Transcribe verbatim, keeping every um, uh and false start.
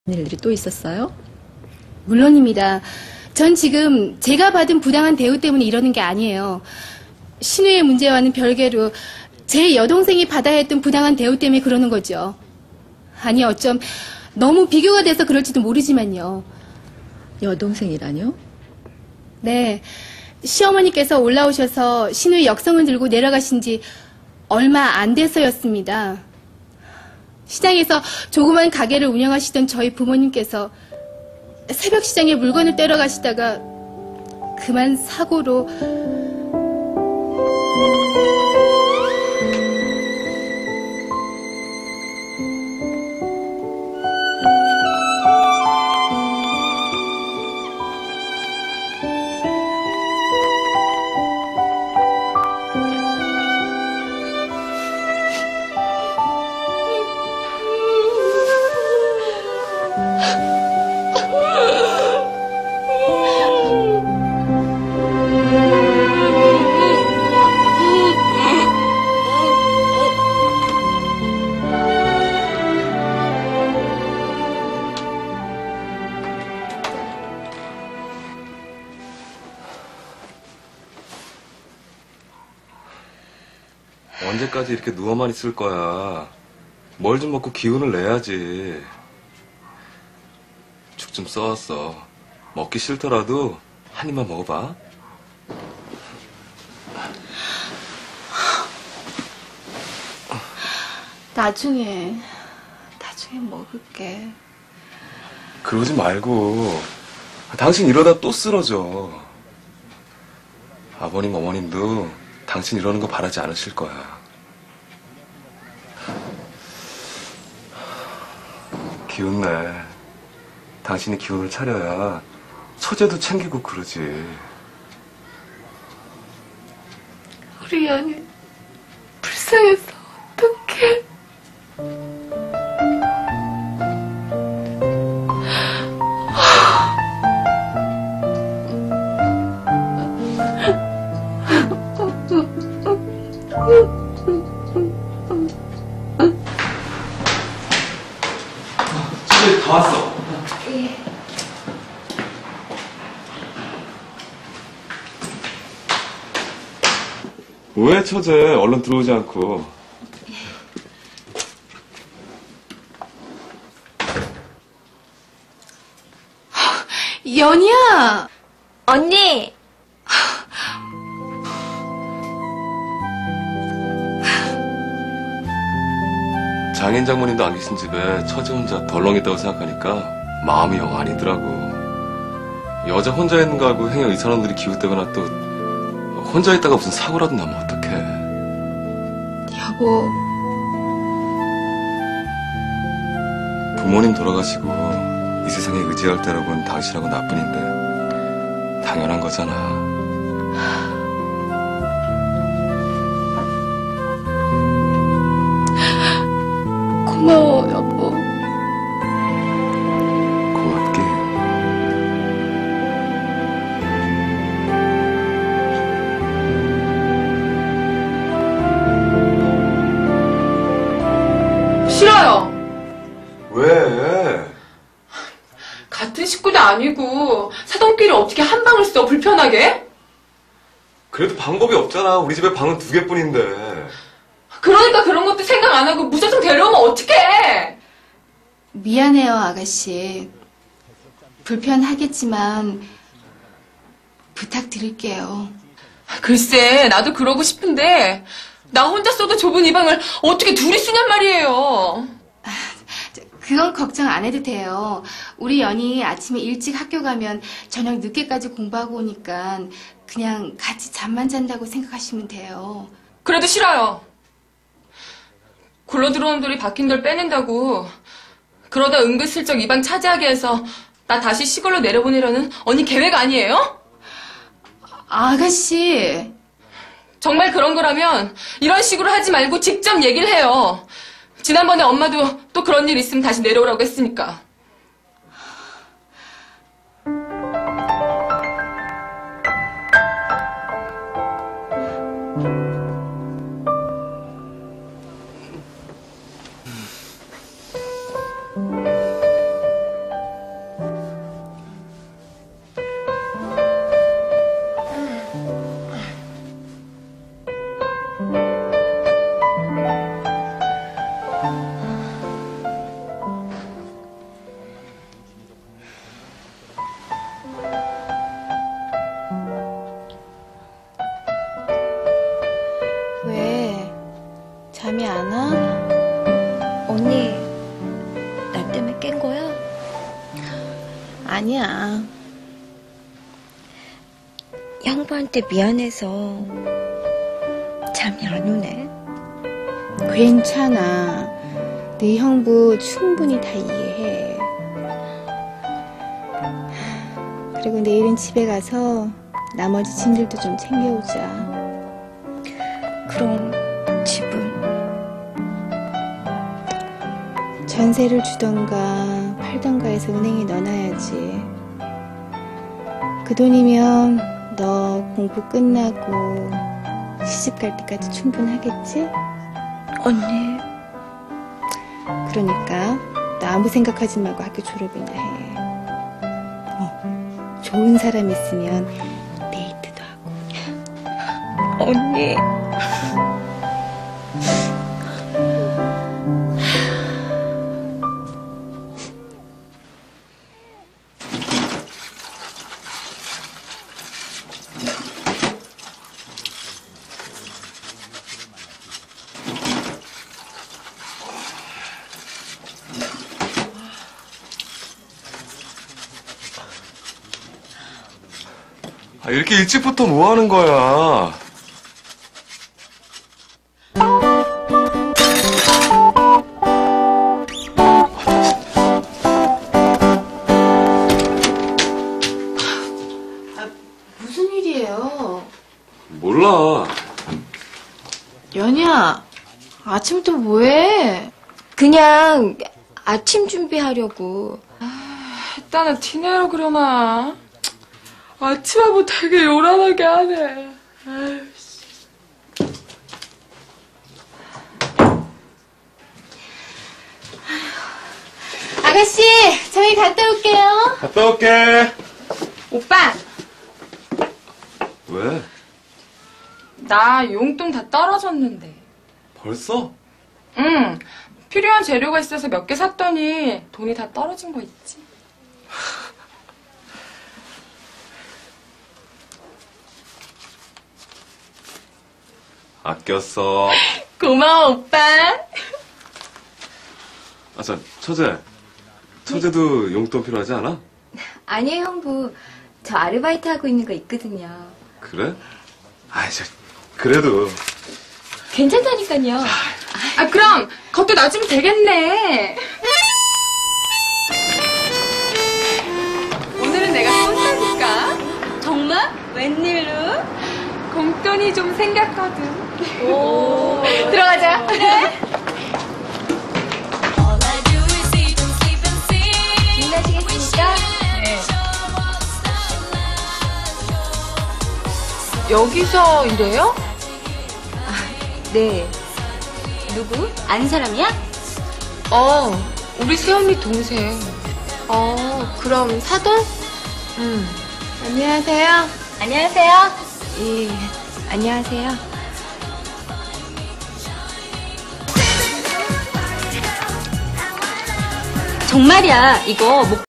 일들이 또 있었어요? 물론입니다. 전 지금 제가 받은 부당한 대우 때문에 이러는 게 아니에요. 신우의 문제와는 별개로 제 여동생이 받아야 했던 부당한 대우 때문에 그러는 거죠. 아니 어쩜 너무 비교가 돼서 그럴지도 모르지만요. 여동생이라뇨? 네, 시어머니께서 올라오셔서 신우의 역성을 들고 내려가신 지 얼마 안 돼서였습니다. 시장에서 조그만 가게를 운영하시던 저희 부모님께서 새벽 시장에 물건을 떼러 가시다가 그만 사고로 언제까지 이렇게 누워만 있을 거야. 뭘 좀 먹고 기운을 내야지. 죽 좀 써왔어. 먹기 싫더라도 한 입만 먹어봐. 나중에 나중에 먹을게. 그러지 말고. 당신 이러다 또 쓰러져. 아버님 어머님도 당신 이러는 거 바라지 않으실 거야. 기운 내. 당신이 기운을 차려야 처제도 챙기고 그러지. 우리 연이 불쌍해서 어떡해. 처제 다 왔어. 예. 왜 처제 얼른 들어오지 않고. 연이야. 언니! 장인 장모님도 안 계신 집에 처제 혼자 덜렁했다고 생각하니까 마음이 영 아니더라고. 여자 혼자 있는 거 알고 행여 이 사람들이 기웃대거나 또 혼자 있다가 무슨 사고라도 나면 어떡해. 여보, 부모님 돌아가시고 이 세상에 의지할 때라고는 당신하고 나뿐인데 당연한 거잖아. 고마워 여보. 고맙게. 싫어요. 왜? 같은 식구도 아니고 사돈끼리 어떻게 한 방을 써 불편하게? 그래도 방법이 없잖아. 우리 집에 방은 두 개뿐인데. 그러니까 그런 것도 생각 안 하고 무작정 데려오면 어떡해? 미안해요 아가씨. 불편하겠지만 부탁드릴게요. 글쎄 나도 그러고 싶은데 나 혼자 써도 좁은 이 방을 어떻게 둘이 쓰냔 말이에요. 그건 걱정 안 해도 돼요. 우리 연이 아침에 일찍 학교 가면 저녁 늦게까지 공부하고 오니까 그냥 같이 잠만 잔다고 생각하시면 돼요. 그래도 싫어요. 굴러 들어온 돌이 박힌 돌 빼낸다고 그러다 은근슬쩍 이 방 차지하게 해서 나 다시 시골로 내려보내려는 언니 계획 아니에요? 아가씨. 정말 그런 거라면 이런 식으로 하지 말고 직접 얘기를 해요. 지난번에 엄마도 또 그런 일 있으면 다시 내려오라고 했으니까. 아니야. 형부한테 미안해서 잠이 안 오네. 괜찮아. 네 형부 충분히 다 이해해. 그리고 내일은 집에 가서 나머지 짐들도 좀 챙겨오자. 그럼 집은? 전세를 주던가 팔던가 해서 은행에 넣어놔야지. 그 돈이면 너 공부 끝나고 시집 갈 때까지 충분하겠지? 언니. 그러니까 너 아무 생각하지 말고 학교 졸업이나 해. 어, 좋은 사람 있으면 데이트도 하고. 언니. 아, 이렇게 일찍부터 뭐 하는 거야? 무슨 일이에요? 몰라. 연희야, 아침부터 뭐해? 그냥 아침 준비하려고. 일단은 티내로 그러나. 아침하고 되게 요란하게 하네. 아유, 씨. 아가씨, 저희 갔다 올게요. 갔다 올게. 오빠, 왜? 나 용돈 다 떨어졌는데. 벌써? 응, 필요한 재료가 있어서 몇 개 샀더니 돈이 다 떨어진 거 있지. 아꼈어. 고마워, 오빠. 아, 저, 처제. 처제도 용돈 필요하지 않아? 아니에요, 형부. 저 아르바이트 하고 있는 거 있거든요. 그래? 아이, 저, 그래도. 괜찮다니까요. 아, 그럼 그것도 놔주면 되겠네. 오늘은 내가 쏜다니까. 정말? 웬일로? 공돈이 좀 생겼거든. 오. 들어가자. 주문하시겠습니까? 여기서 일해요? 네. 누구? 아는 사람이야? 어, 우리 새언니 동생. 어, 그럼 사돈? 응. 안녕하세요. 안녕하세요. 예, 안녕하세요. 정말이야. 이거 목